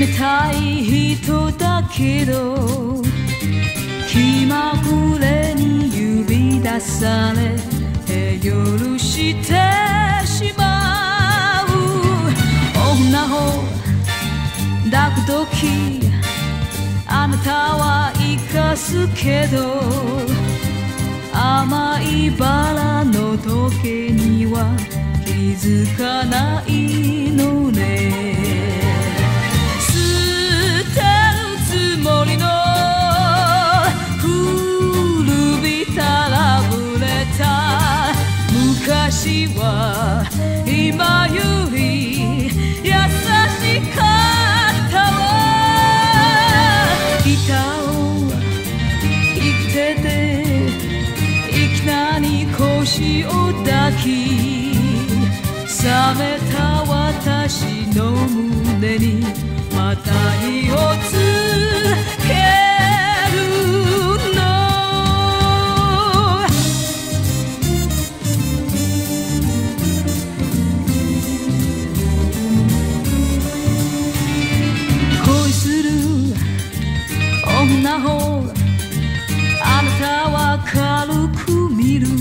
冷たい人だけど気まぐれに指出されて許してしまう女を抱くときあなたは生かすけど甘いバラの時計には気づかないのね捨てるつもりの古びたラブレター昔は今より優しかったわギターを生きてていきなり腰を抱き冷めた私の胸にまた火をつけるの恋する女をあなたは軽く見る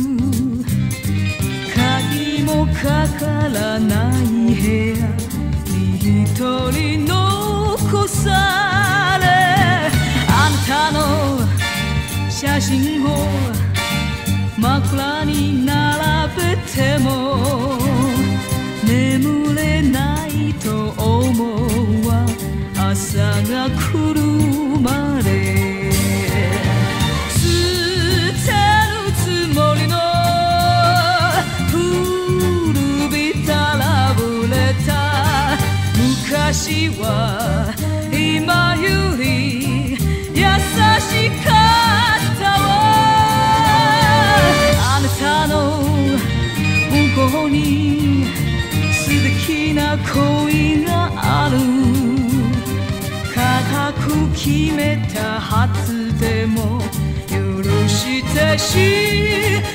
鍵もかからない部屋に一人残されあなたの写真を枕に並べても眠れないと思うわ朝が来るまで捨てるつもりの古びたラブレター昔は今より優しかったわあなたの向こうに素敵な恋がある固く決めたはずでも許してし